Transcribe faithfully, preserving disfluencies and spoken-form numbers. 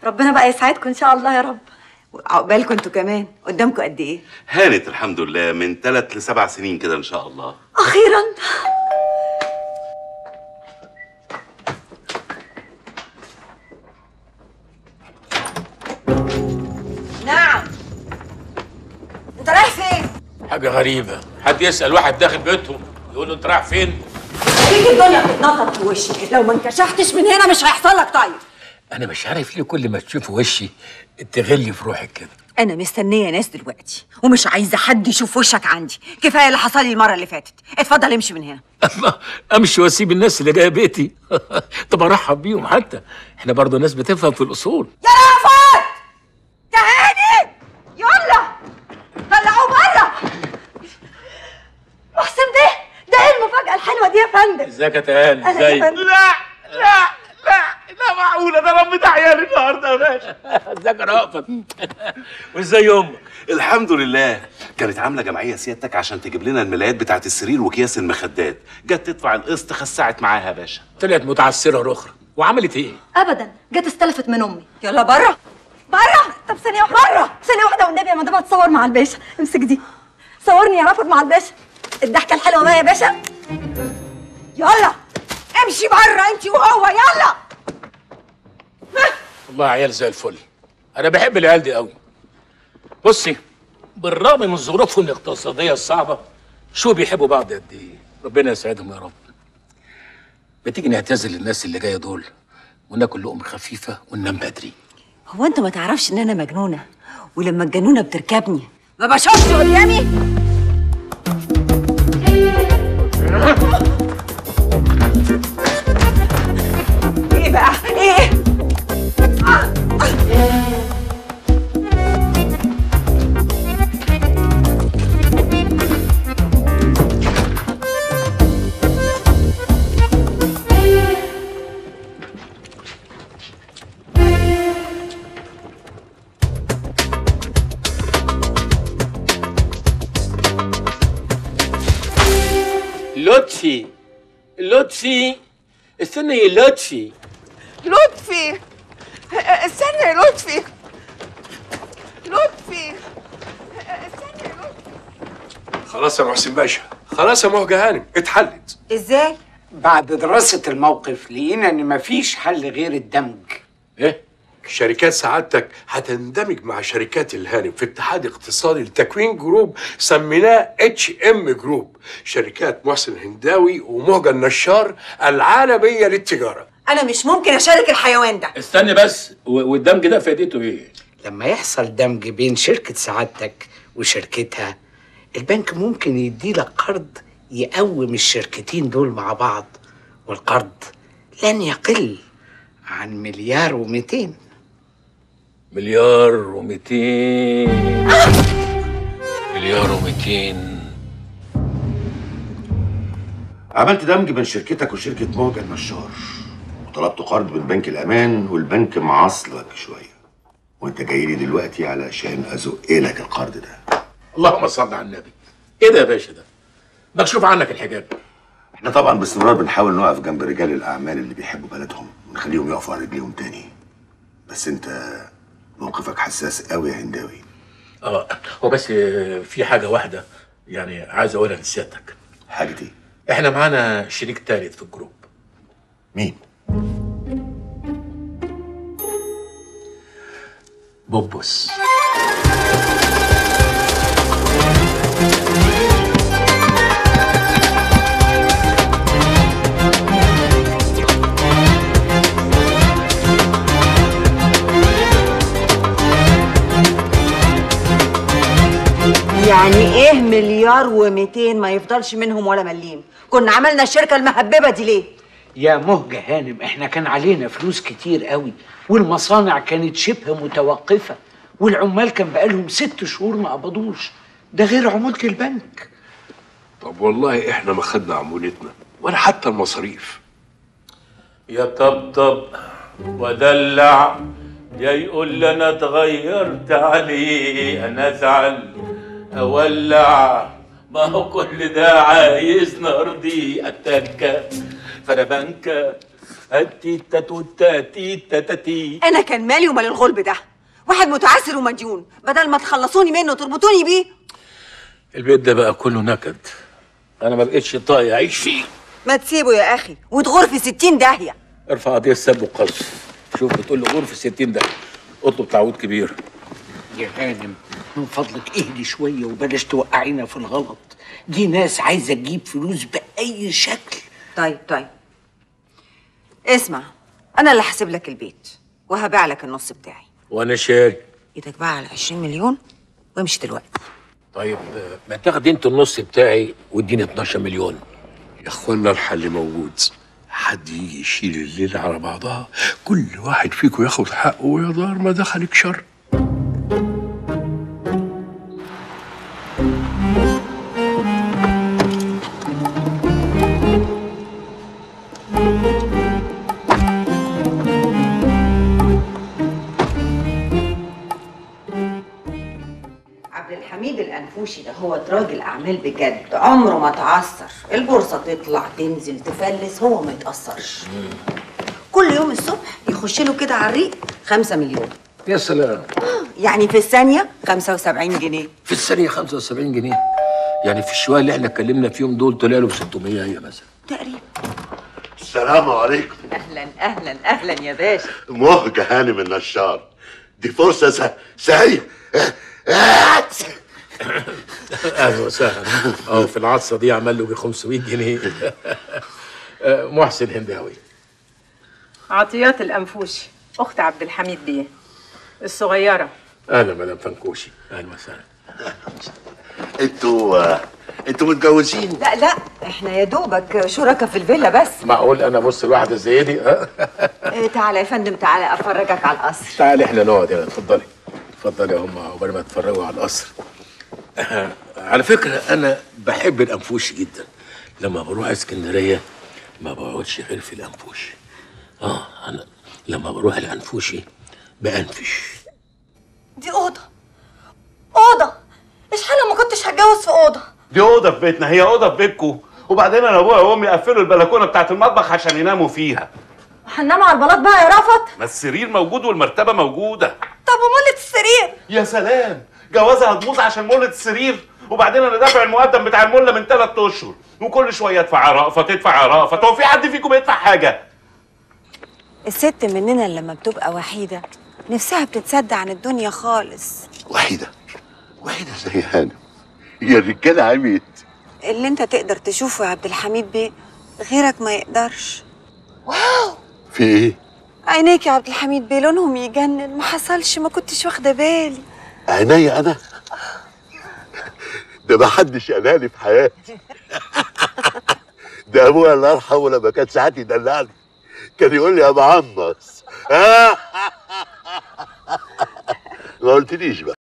ربنا بقى يسعدكم ان شاء الله يا رب. عقبالكم انتوا كمان. قدامكم قد ايه؟ هانت الحمد لله من ثلاث لسبع سنين كده ان شاء الله. اخيرا. نعم. انت رايح فين؟ حاجة غريبة، حد يسأل واحد داخل بيتهم يقول له انت رايح فين؟ فيك الدنيا بتتنطط في وشي، لو ما انكشفتش من هنا مش هيحصل لك طيب. أنا مش عارف ليه كل ما تشوف وشي تغلي في روحك كده. أنا مستنية ناس دلوقتي ومش عايزة حد يشوف وشك عندي، كفاية اللي حصل لي المرة اللي فاتت، اتفضل امشي من هنا. الله، أمشي وأسيب الناس اللي جاية بيتي؟ طب أرحب بيهم حتى، إحنا برضه ناس بتفهم في الأصول. يا رأفت! تعالي! يلا! طلعوه بره! محسن ده ده ايه المفاجأة الحلوة دي يا فندم؟ ازيك يا تهاني؟ ازيك؟ لا لا لا لا معقولة ده ربيت عيالي النهارده يا باشا. ازيك يا رأفت؟ وازاي امك؟ الحمد لله. كانت عاملة جمعية سيادتك عشان تجيب لنا الملايات بتاعت السرير وأكياس المخدات، جت تدفع القسط خسعت معاها يا باشا. طلعت متعسرة أخرى، وعملت إيه؟ أبدا، جت استلفت من أمي. يلا بره بره. طب ثانية واحدة بره، ثانية واحدة والنبي يا مدام هتصور مع الباشا. امسك دي، صورني يا رافض مع الباشا. الضحكة الحلوة بقى يا باشا. يلا امشي بره انت وهو، يلا. والله عيال زي الفل، أنا بحب العيال دي قوي. بصي، بالرغم من ظروفهم الاقتصادية الصعبة شو بيحبوا بعض قد إيه؟ ربنا يسعدهم يا رب. بتيجي نعتزل الناس اللي جاية دول وناكل لقمة خفيفة وننام بدري. هو أنت ما تعرفش إن أنا مجنونة، ولما الجنونة بتركبني ما بشوفش قدامي؟ ايه بقى؟ ايه؟ آه. لطفي لطفي استنى يا لطفي. لطفي استنى يا لطفي. لطفي استنى يا لطفي. خلاص يا محسن باشا، خلاص يا مهجة هانم، اتحلت. ازاي؟ بعد دراسة الموقف لقينا ان مفيش حل غير الدمج. ايه؟ شركات سعادتك هتندمج مع شركات الهانم في اتحاد اقتصادي لتكوين جروب سميناه اتش ام جروب، شركات محسن هنداوي ومهجة النشار العالمية للتجارة. انا مش ممكن اشارك الحيوان ده. استنى بس، والدمج ده فائدته ايه؟ لما يحصل دمج بين شركة سعادتك وشركتها، البنك ممكن يديلك قرض يقوم الشركتين دول مع بعض، والقرض لن يقل عن مليار ومئتين. مليار ومئتين. مليار ومئتين. عملت دمج بين شركتك وشركة مهجة النشار، وطلبت قرض من بنك الأمان، والبنك معصلك شوية، وأنت جاي لي دلوقتي علشان أزق لك القرض ده. اللهم صل على النبي. إيه ده يا باشا ده؟ مكشوف عنك الحجاب. إحنا طبعًا باستمرار بنحاول نقف جنب رجال الأعمال اللي بيحبوا بلدهم ونخليهم يقفوا على رجليهم تاني، بس أنت موقفك حساس قوي يا هنداوي. اه هو بس في حاجة واحدة يعني عايز أقولها لسيادتك. حاجة إيه؟ إحنا معانا شريك تالت في الجروب. مين؟ بوبوس. يعني ايه مليار ومئتين ما يفضلش منهم ولا مليم؟ كنا عملنا الشركة المهببة دي ليه؟ يا مهجة هانم، احنا كان علينا فلوس كتير قوي، والمصانع كانت شبه متوقفة، والعمال كان بقالهم ست شهور ما قبضوش، ده غير عمولة البنك. طب والله احنا ما خدنا عمولتنا ولا حتى المصاريف. يا طبطب ودلع، يا يقول لي انا اتغيرت عليه، انا ازعل اولع، ما هو كل ده عايز نرضي اتكة فانا بنكة التيتا توتا تيتا تاتي. انا كان مالي ومال الغلب ده، واحد متعسر ومديون، بدل ما تخلصوني منه تربطوني بيه. البيت ده بقى كله نكد، انا ما بقتش طايق اعيش فيه. ما تسيبه يا اخي وتغور في ستين داهيه. ارفع قضيه سب وقذف. شوف بتقول له غور في ستين ده، اطلب تعويض كبير. يا هانم من فضلك اهدي شويه وبلاش توقعينا في الغلط. دي ناس عايزه تجيب فلوس باي شكل. طيب طيب اسمع، انا اللي هسيب لك البيت وهبيع لك النص بتاعي. وانا شاري. ايدك بقى على عشرين مليون وامشي دلوقتي. طيب ما تاخد انت النص بتاعي واديني اتناشر مليون. يا اخوانا الحل موجود، حد يجي يشيل الليله على بعضها، كل واحد فيكم ياخد حقه ويا دار ما دخلك شر. عبد الحميد الأنفوشي ده هو راجل أعمال بجد، عمره ما تعثر، البورصة تطلع تنزل تفلس هو ما يتأثرش. كل يوم الصبح يخش له كده على الريق خمسة مليون. يا سلام. يعني في الثانية خمسة وسبعين جنيه. في الثانية خمسة وسبعين جنيه، يعني في الشوية اللي احنا اتكلمنا فيهم دول طلع له ب ستمية هي مثلا تقريبا. السلام عليكم. أهلا أهلا أهلا يا باشا. مهجة هانم النشار، دي فرصة س... سعيدة. اهلا وسهلا. اه في العطسة دي عمل له ب خمسمية جنيه. محسن هنداوي. عطيات الأنفوشي، أخت عبد الحميد بيه الصغيرة. اهلا مدام فنكوشي، اهلا وسهلا. انتوا انتوا متجوزين؟ لا لا احنا يا دوبك شركاء في الفيلا بس. معقول انا بص لواحدة زي دي؟ ها؟ إيه تعالى يا فندم، تعالى افرجك على القصر. تعالي احنا نقعد هنا، اتفضلي اتفضلي يا هم عقبال ما تتفرجوا على القصر. على فكرة أنا بحب الأنفوشي جدا، لما بروح اسكندرية ما بقعدش غير في الأنفوشي. اه أنا لما بروح الأنفوشي بأنفش. دي أوضة أوضة، إيش حال ما كنتش هتجوز في أوضة؟ دي اوضه في بيتنا، هي اوضه في بيتكم، وبعدين انا ابويا وامي قفلوا البلكونه بتاعت المطبخ عشان يناموا فيها. هنناموا على البلاط بقى يا رفت؟ ما السرير موجود والمرتبه موجوده. طب وملة السرير؟ يا سلام، جوازها هتبوظ عشان ملة السرير؟ وبعدين انا دافع المقدم بتاع المله من ثلاث اشهر، وكل شويه ادفع رأفت تدفع رأفت، هو في حد فيكم يدفع حاجه؟ الست مننا لما بتبقى وحيدة نفسها بتتصدع عن الدنيا خالص. وحيدة وحيدة زي هانم، هي الرجالة عميت. اللي انت تقدر تشوفه يا عبد الحميد بيه غيرك ما يقدرش. واو، في ايه؟ عينيك يا عبد الحميد بيه لونهم يجنن، ما حصلش، ما كنتش واخده بالي. عينيا انا؟ ده ما حدش قالها في حياتي. ده ابويا الله يرحمه لما كان ساعات يدلعني كان يقول لي يا معمص. ما قلتليش بقى